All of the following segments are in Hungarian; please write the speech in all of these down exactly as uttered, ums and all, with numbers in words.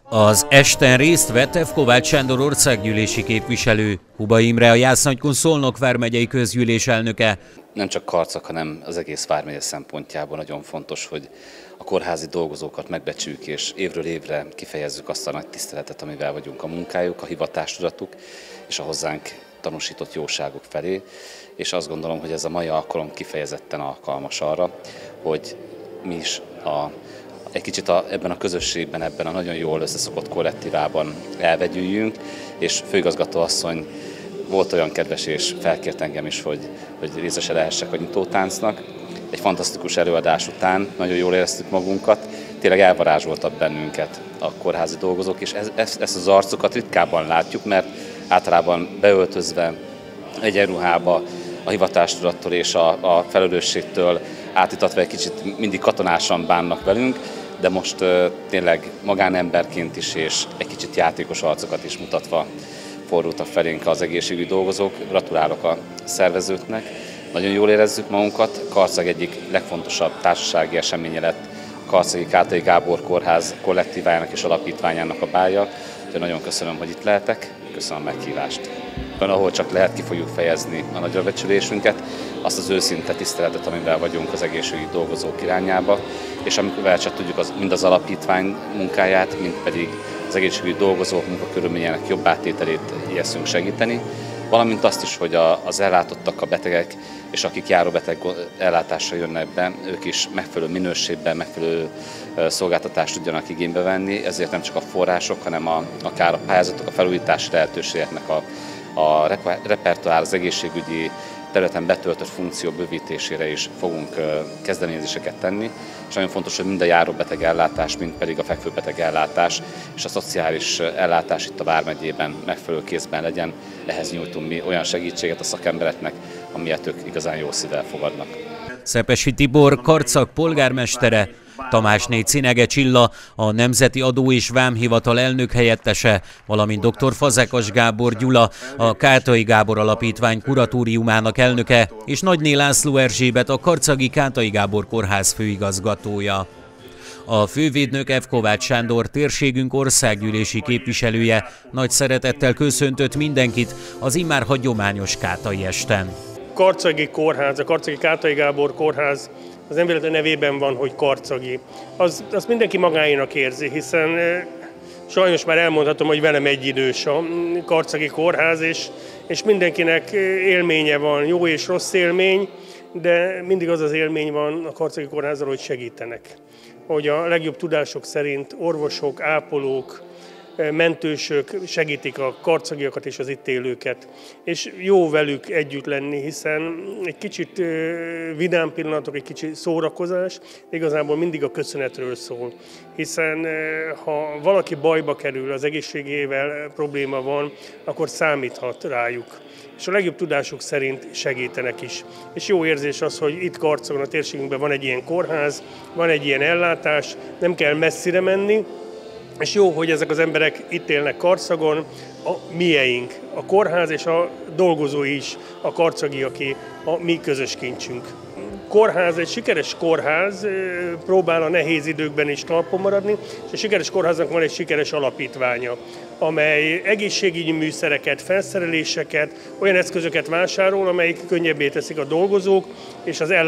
Az esten részt vett F. Kovács Sándor országgyűlési képviselő, Huba Imre, a Jász-Nagykun Szolnok vármegyei közgyűlés elnöke. Nem csak Karcag, hanem az egész vármegye szempontjából nagyon fontos, hogy a kórházi dolgozókat megbecsüljük, és évről évre kifejezzük azt a nagy tiszteletet, amivel vagyunk a munkájuk, a hivatástudatuk és a hozzánk tanúsított jóságuk felé. És azt gondolom, hogy ez a mai alkalom kifejezetten alkalmas arra, hogy mi is a egy kicsit a, ebben a közösségben, ebben a nagyon jól összeszokott kollektívában elvegyüljünk, és főigazgató asszony volt olyan kedves, és felkért engem is, hogy, hogy részese lehessek a nyitótáncnak. Egy fantasztikus előadás után nagyon jól éreztük magunkat, tényleg elvarázsoltak bennünket a kórházi dolgozók, és ez, ez, ezt az arcokat ritkábban látjuk, mert általában beöltözve egyenruhába a hivatástudattól és a, a felelősségtől átítatva egy kicsit mindig katonásan bánnak velünk, de most uh, tényleg magánemberként is és egy kicsit játékos arcokat is mutatva fordultak felénk az egészségügyi dolgozók. Gratulálok a szervezőknek, nagyon jól érezzük magunkat. Karcag egyik legfontosabb társasági eseménye lett a Karcagi Kátai Gábor Kórház kollektívájának és alapítványának a bálja. Úgyhogy nagyon köszönöm, hogy itt lehetek, köszönöm a meghívást. Ahol csak lehet, ki fogjuk fejezni a nagyra becsülésünket, azt az őszinte tiszteletet, amivel vagyunk az egészségügyi dolgozók irányába, és amivel csak tudjuk az, mind az alapítvány munkáját, mind pedig az egészségügyi dolgozók munkakörülményének jobb áttételét igyekszünk segíteni, valamint azt is, hogy a, az ellátottak, a betegek és akik járóbeteg ellátásra jönnek be, ők is megfelelő minőségben, megfelelő szolgáltatást tudjanak igénybe venni, ezért nem csak a források, hanem a, akár a pályázatok, a felújítási lehetőségeknek a a repertoár, az egészségügyi területen betöltött funkció bővítésére is fogunk kezdeményezéseket tenni, és nagyon fontos, hogy mind a járóbeteg ellátás, mind pedig a fekvőbeteg ellátás és a szociális ellátás itt a vármegyében megfelelő kézben legyen. Ehhez nyújtunk mi olyan segítséget a szakembereknek, amilyet ők igazán jó szívvel fogadnak. Szepesi Tibor, Karcag polgármestere, Tamásné Cinege Csilla, a Nemzeti Adó és Vámhivatal elnök helyettese, valamint dr. Fazekas Gábor Gyula, a Kátai Gábor Alapítvány kuratóriumának elnöke, és Nagyné László Erzsébet, a Karcagi Kátai Gábor Kórház főigazgatója. A fővédnök F. Kovács Sándor, térségünk országgyűlési képviselője nagy szeretettel köszöntött mindenkit az immár hagyományos kátai esten. Karcagi Kórház, a Karcagi Kátai Gábor Kórház az nem véletlen nevében van, hogy karcagi. Az, azt mindenki magáénak érzi, hiszen sajnos már elmondhatom, hogy velem egyidős a Karcagi Kórház, és, és mindenkinek élménye van, jó és rossz élmény, de mindig az az élmény van a Karcagi Kórházzal, hogy segítenek. Hogy a legjobb tudások szerint orvosok, ápolók, mentősök segítik a karcagiakat és az itt élőket. És jó velük együtt lenni, hiszen egy kicsit vidám pillanatok, egy kicsit szórakozás, igazából mindig a köszönetről szól. Hiszen ha valaki bajba kerül, az egészségével probléma van, akkor számíthat rájuk. És a legjobb tudásuk szerint segítenek is. És jó érzés az, hogy itt Karcagon, a térségünkben van egy ilyen kórház, van egy ilyen ellátás, nem kell messzire menni, és jó, hogy ezek az emberek itt élnek Karcagon, a mieink, a kórház és a dolgozói is, a karcagiaké, a mi közös kincsünk. Kórház, egy sikeres kórház próbál a nehéz időkben is talpon maradni, és a sikeres kórháznak van egy sikeres alapítványa, amely egészségügyi műszereket, felszereléseket, olyan eszközöket vásárol, amelyik könnyebbé teszik a dolgozók és az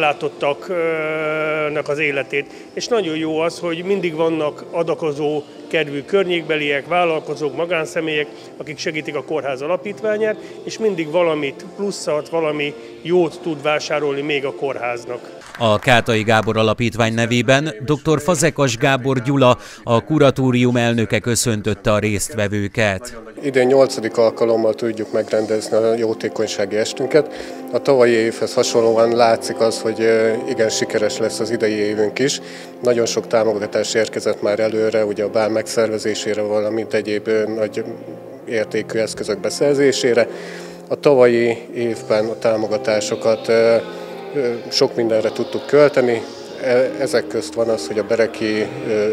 ellátottaknak az életét. És nagyon jó az, hogy mindig vannak adakozó kedvű környékbeliek, vállalkozók, magánszemélyek, akik segítik a kórház alapítványát, és mindig valamit pluszat, valami jót tud vásárolni még a kórháznak. A Kátai Gábor Alapítvány nevében dr. Fazekas Gábor Gyula, a kuratórium elnöke köszöntötte a résztvevőket. Idén nyolcadik alkalommal tudjuk megrendezni a jótékonysági estünket. A tavalyi évhez hasonlóan látszik az, hogy igen sikeres lesz az idei évünk is. Nagyon sok támogatás érkezett már előre, ugye a bál megszervezésére, valamint egyéb nagy értékű eszközök beszerzésére. A tavalyi évben a támogatásokat sok mindenre tudtuk költeni. Ezek közt van az, hogy a bereki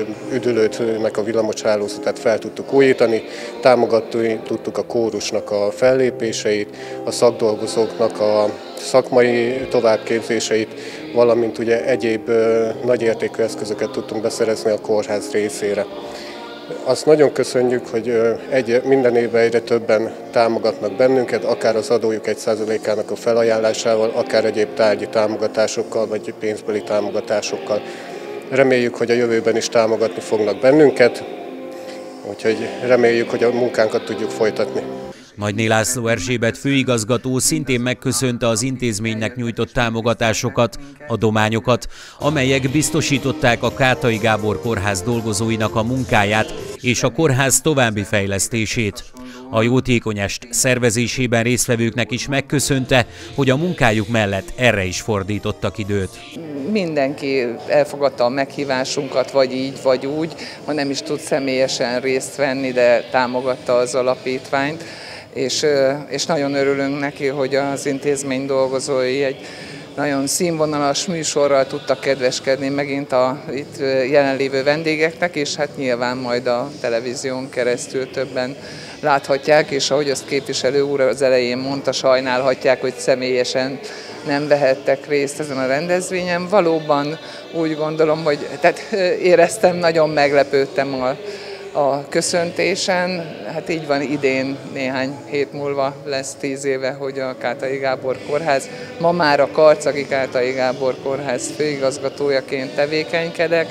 üdülőtnek a villamoshálózatát fel tudtuk újítani, támogatni tudtuk a kórusnak a fellépéseit, a szakdolgozóknak a szakmai továbbképzéseit, valamint ugye egyéb nagyértékű eszközöket tudtunk beszerezni a kórház részére. Azt nagyon köszönjük, hogy egy, minden évben egyre többen támogatnak bennünket, akár az adójuk egy százalékának a felajánlásával, akár egyéb tárgyi támogatásokkal, vagy pénzbeli támogatásokkal. Reméljük, hogy a jövőben is támogatni fognak bennünket, úgyhogy reméljük, hogy a munkánkat tudjuk folytatni. Nagyné László Erzsébet főigazgató szintén megköszönte az intézménynek nyújtott támogatásokat, adományokat, amelyek biztosították a Kátai Gábor Kórház dolgozóinak a munkáját és a kórház további fejlesztését. A jótékonyest szervezésében résztvevőknek is megköszönte, hogy a munkájuk mellett erre is fordítottak időt. Mindenki elfogadta a meghívásunkat, vagy így, vagy úgy, ha nem is tud személyesen részt venni, de támogatta az alapítványt. És, és nagyon örülünk neki, hogy az intézmény dolgozói egy nagyon színvonalas műsorral tudtak kedveskedni megint a itt jelenlévő vendégeknek, és hát nyilván majd a televízión keresztül többen láthatják, és ahogy azt képviselő úr az elején mondta, sajnálhatják, hogy személyesen nem vehettek részt ezen a rendezvényen. Valóban úgy gondolom, hogy tehát éreztem, nagyon meglepődtem a a köszöntésen. Hát így van, idén néhány hét múlva lesz tíz éve, hogy a Kátai Gábor Kórház, ma már a Karcagi Kátai Gábor Kórház főigazgatójaként tevékenykedek,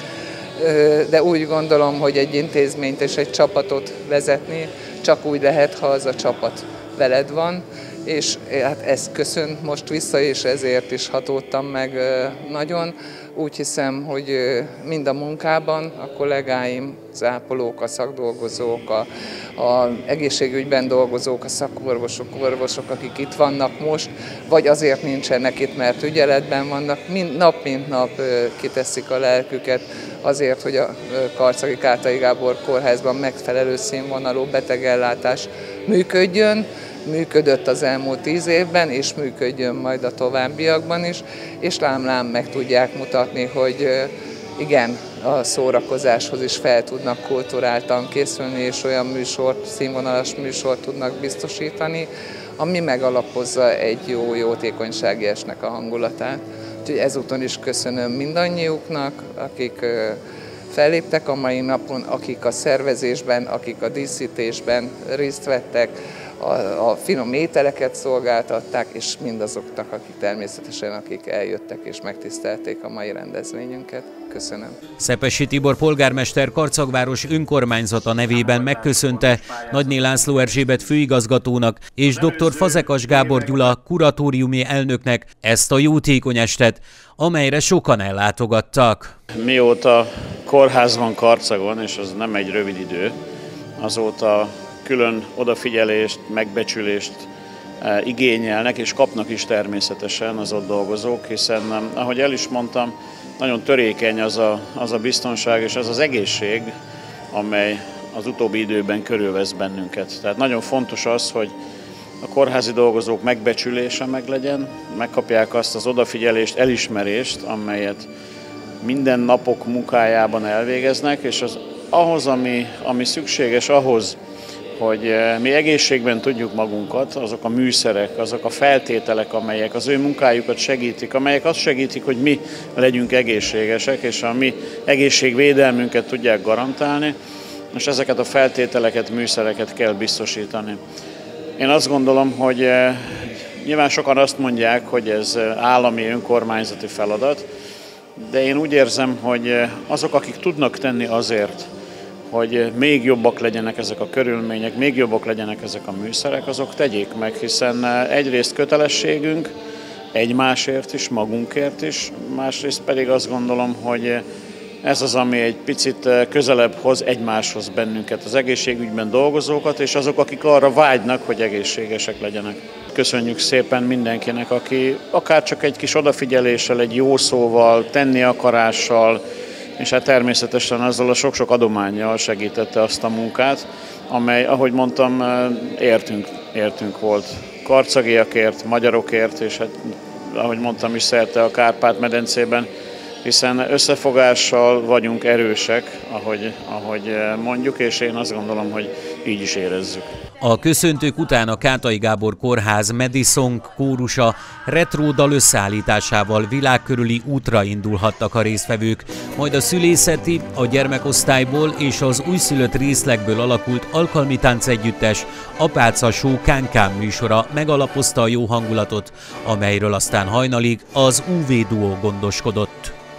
de úgy gondolom, hogy egy intézményt és egy csapatot vezetni csak úgy lehet, ha az a csapat veled van, és hát ezt köszön most vissza, és ezért is hatódtam meg nagyon. Úgy hiszem, hogy mind a munkában a kollégáim, az ápolók, a szakdolgozók, a, a egészségügyben dolgozók, a szakorvosok, orvosok, akik itt vannak most, vagy azért nincsenek itt, mert ügyeletben vannak, mind, nap mint nap kiteszik a lelküket azért, hogy a Karcagi Kátai Gábor Kórházban megfelelő színvonalú betegellátás működjön. Működött az elmúlt tíz évben, és működjön majd a továbbiakban is, és lám-lám meg tudják mutatni, hogy igen, a szórakozáshoz is fel tudnak kulturáltan készülni, és olyan műsort, színvonalas műsort tudnak biztosítani, ami megalapozza egy jó jótékonysági esnek a hangulatát. Úgyhogy ezúton is köszönöm mindannyiuknak, akik felléptek a mai napon, akik a szervezésben, akik a díszítésben részt vettek, A, a finom ételeket szolgáltatták, és mindazoknak, akik természetesen, akik eljöttek és megtisztelték a mai rendezvényünket. Köszönöm. Szepessy Tibor polgármester Karcagváros önkormányzata nevében megköszönte Nagyné László Erzsébet főigazgatónak és dr. Fazekas Gábor Gyula kuratóriumi elnöknek ezt a jótékony estet, amelyre sokan ellátogattak. Mióta kórház van Karcagon, és az nem egy rövid idő, azóta külön odafigyelést, megbecsülést igényelnek, és kapnak is természetesen az ott dolgozók, hiszen, ahogy el is mondtam, nagyon törékeny az a, az a biztonság és az az egészség, amely az utóbbi időben körülvesz bennünket. Tehát nagyon fontos az, hogy a kórházi dolgozók megbecsülése meglegyen, megkapják azt az odafigyelést, elismerést, amelyet minden napok munkájában elvégeznek, és az ahhoz, ami, ami szükséges ahhoz, hogy mi egészségben tudjuk magunkat, azok a műszerek, azok a feltételek, amelyek az ő munkájukat segítik, amelyek azt segítik, hogy mi legyünk egészségesek, és a mi egészségvédelmünket tudják garantálni, és ezeket a feltételeket, műszereket kell biztosítani. Én azt gondolom, hogy nyilván sokan azt mondják, hogy ez állami önkormányzati feladat, de én úgy érzem, hogy azok, akik tudnak tenni azért, hogy még jobbak legyenek ezek a körülmények, még jobbak legyenek ezek a műszerek, azok tegyék meg, hiszen egyrészt kötelességünk egymásért is, magunkért is, másrészt pedig azt gondolom, hogy ez az, ami egy picit közelebb hoz egymáshoz bennünket, az egészségügyben dolgozókat, és azok, akik arra vágynak, hogy egészségesek legyenek. Köszönjük szépen mindenkinek, aki akár csak egy kis odafigyeléssel, egy jó szóval, tenni akarással, és hát természetesen azzal a sok-sok adománnyal segítette azt a munkát, amely, ahogy mondtam, értünk, értünk volt. Karcagiakért, magyarokért, és hát, ahogy mondtam is, szerte a Kárpát-medencében, hiszen összefogással vagyunk erősek, ahogy, ahogy mondjuk, és én azt gondolom, hogy így is érezzük. A köszöntők után a Kátai Gábor Kórház Medisong kórusa retro dal összeállításával világkörüli útra indulhattak a résztvevők, majd a szülészeti, a gyermekosztályból és az újszülött részlegből alakult alkalmi táncegyüttes Apáca Show Kánkán műsora megalapozta a jó hangulatot, amelyről aztán hajnalig az ú vé duó gondoskodott.